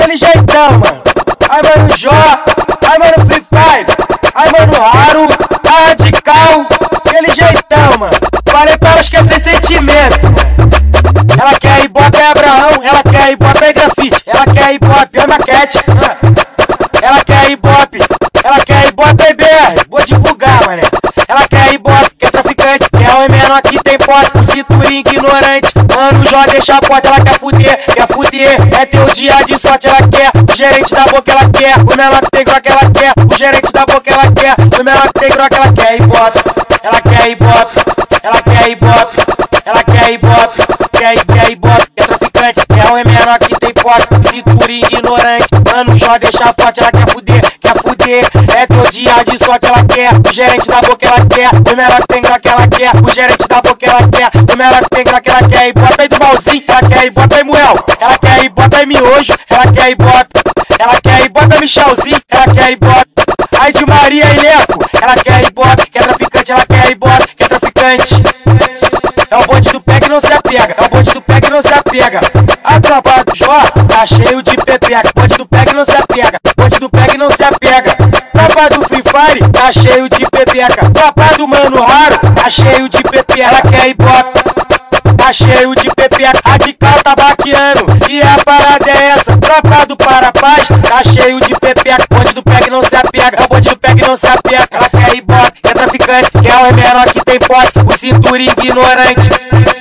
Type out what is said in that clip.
aquele jeitão, mano. Ai, mano, Jó, ai, mano, Free Fire, ai, mano, Raro, a Radical, aquele jeitão, mano. Falei pra ela esquecer sentimento, mano. Ela quer Ibope é Abraão, ela quer Ibope é grafite, ela quer Ibope é maquete, ela quer Ibope é BR, vou divulgar, mané. Ela quer Ibope, quer traficante, quer homem menor que tem porte, cinturinha ignorante. Mano, Jó deixa forte, ela quer fuder, é teu dia de sorte, ela quer. O gerente da boca ela quer, o menor que tem groque ela quer. O gerente da boca ela quer, o menor que tem groque ela quer Ibope, ela quer Ibope, ela quer Ibope, ela quer Ibope, quer Ibope, quer traficante, quer homem menor que tem porte, cinturinha ignorante. Mano, Jó deixa forte, ela quer fuder, é teu dia de sorte, ela quer. O gerente da boca ela quer, o menor que tem groque ela quer. O gerente da boca ela quer, o menor que tem groque ela quer. Ibope aí do malzinho, ela quer Ibope aí Muel, ela quer Ibope aí miojo, ela quer Ibope, ela quer Ibope aí Michelzinho, ela quer Ibope. Aí de Maria e Leco, ela quer Ibope, quer traficante, ela quer Ibope, quer traficante. É o bonde do pega e não se apega, é o bonde do pega e não se apega. A tropa do Jó tá cheio de pepeca, bonde do pega e não se apega, bonde do pega e não se apega. Tropa do Free Fire tá cheio de pepeca, tropa do Mano Raro tá cheio de pepeca. Ela quer Ibope, tá cheio de pepeca, Radical tá baqueando e a parada é essa. Tropa do Parapaz tá cheio de pepeca, bonde do pega e não se apega, é o bonde do pega e não se apega. Ela quer Ibope, quer traficante, quer o menor que tem porte, o cinturinho ignorante.